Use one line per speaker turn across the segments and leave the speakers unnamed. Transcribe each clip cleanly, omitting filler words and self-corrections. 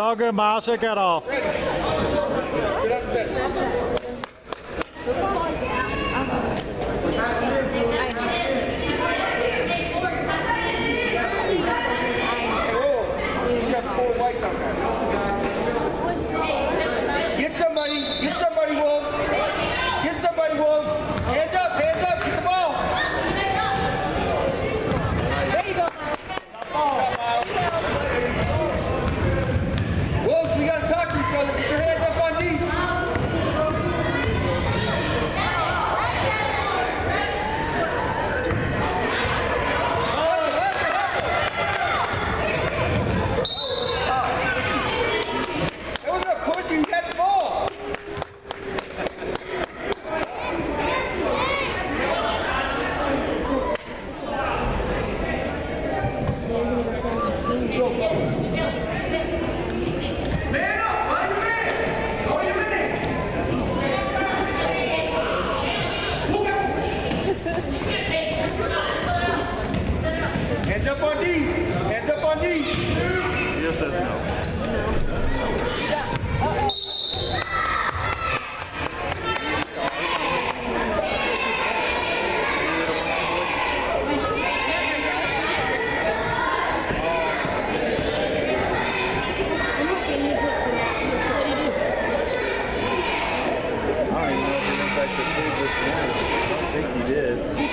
All good, Miles. Shake that off.
Sit up a bit. He's got 4 whites on there. Get somebody, Wolves. Get somebody, Wolves. Hands up, keep the ball. There you go. Wolves, we gotta talk to each other. Get your hands up on D. That wasn't a push, you got the ball. Hands up on D. Hands up on D.
He just says no. I think he did.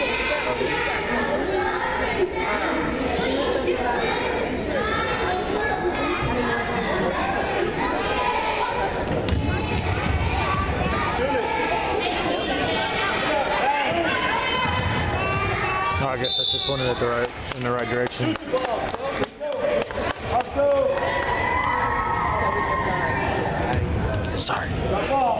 Oh, I guess I should point it in the right direction. Sorry.